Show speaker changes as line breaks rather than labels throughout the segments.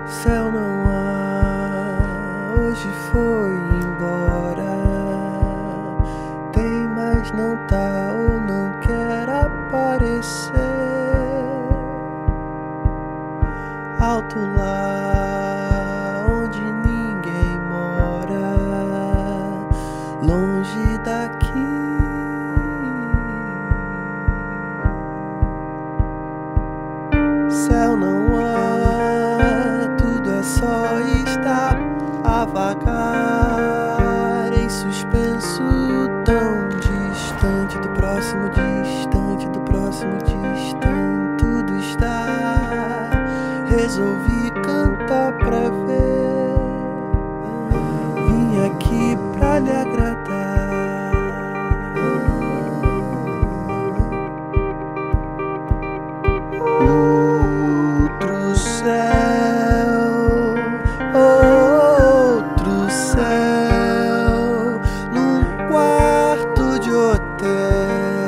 Céu não há, hoje foi embora. Tem, mas não tá ou não quer aparecer. Alto lá, onde ninguém mora, longe daqui. Céu não há, tudo é só estar a vagar em suspenso, tão distante do próximo, distante do próximo, distante. Tudo está, resolvi cantar pra ver. Vim aqui pra lhe agradar. Outro céu, num quarto de hotel.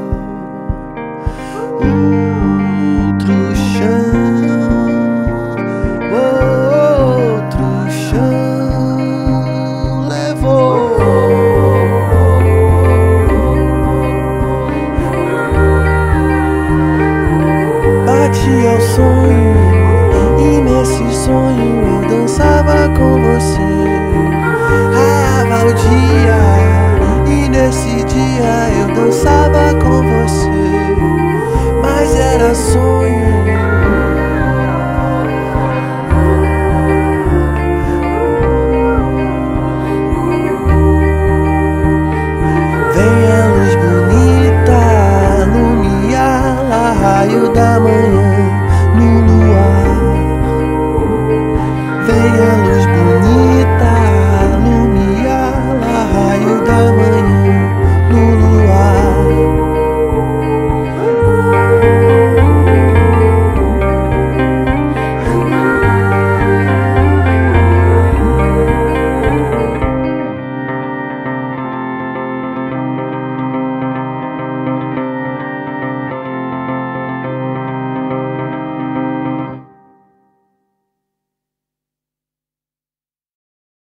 Outro chão levou. Bati ao sonho, e nesse sonho eu dançava com você. Raiava o dia, e nesse dia eu dançava com você. Mas era sonho. Vem a luz bonita, alumiar a raio da manhã, no luar.